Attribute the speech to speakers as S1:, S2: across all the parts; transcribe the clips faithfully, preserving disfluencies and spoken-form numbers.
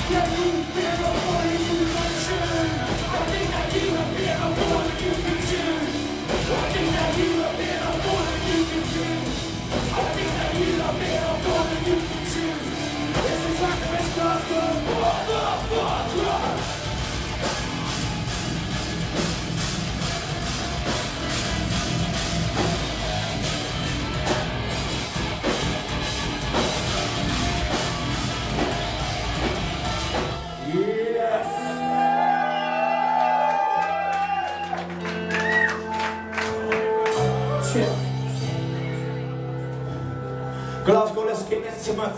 S1: Glasgow, let's get intimate.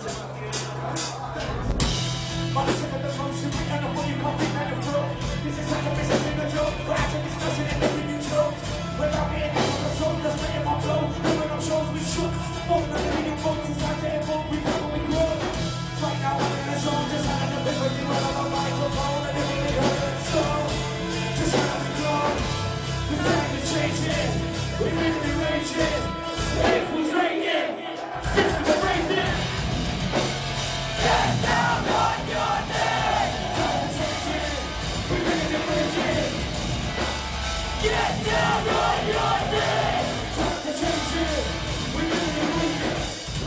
S1: This is like a business in the joke. We're actually discussing it every new joke. We're not getting it on the soul, just letting my flow. And when I'm shows, we shook. Both of the million folks, it's time to evolve. We come and we grow. Right now, I'm in the zone, just having a bit of you on the microphone. And it really hurts. So, just have to go. The time is changing. We really be raging. If we train it, system embrace it. Get down on your knees. Time is changing. We really be raging. Get down on your knees. Time to change it. We really be raging.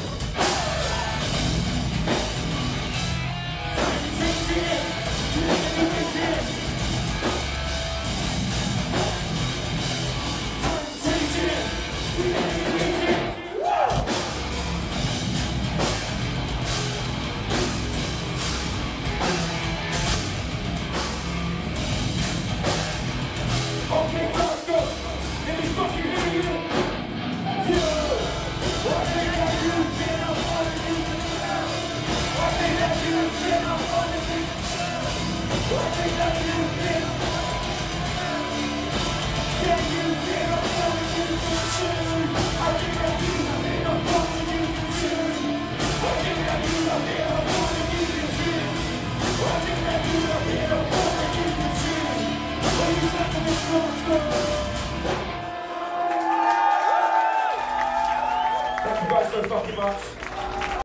S1: Time to change it. We really be raging. Time to change it. We really be raging. Okay, let's go. Let me fucking hear you. Yeah. What they that you did, I wanna do to now. What they that you did, I wanna do. What they that you did. Yeah, you did, I wanna do to you. I think I do, I mean, I wanna do to you. I think I do, I mean, I wanna do to you. I think I do, I mean, I wanna do to you. Ladies and gentlemen, let's go. Thank you guys so fucking much.